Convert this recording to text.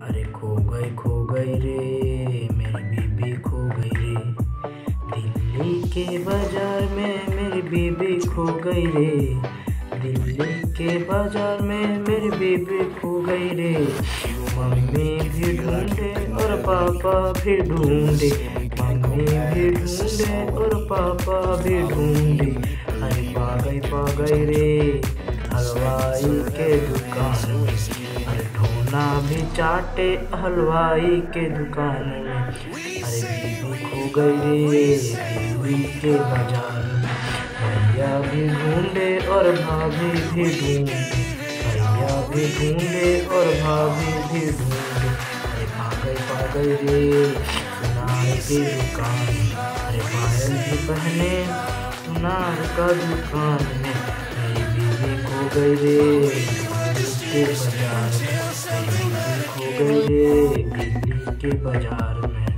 अरे खो गई रे मेरी बीबी खो गई रे। दिल्ली के बाजार में मेरी बीबी खो गई रे। दिल्ली के बाजार में मेरी बीबी खो गई रे। मम्मी भी ढूंढे और पापा भी ढूंढे। मम्मी भी ढूंढे और पापा भी ढूंढे। अरे पा गई रे हलवाई के दुकान में। अरे ढोना भी चाटे हलवाई के दुकान में। अरे बीबी खो गई रे दिल्ली के बाजार में। भैया भी ढूंढे और भाभी भी ढूंढे। भैया भी ढूंढे और भाभी भी ढूंढे। अरे पा गई रे सुनार की दुकान। अरे पायल भी पहने सुनार का दुकान में। मेरी बीबी खो गई रे दिल्ली के बाजार में। मेरी बीबी खो गई रे दिल्ली के बाजार में।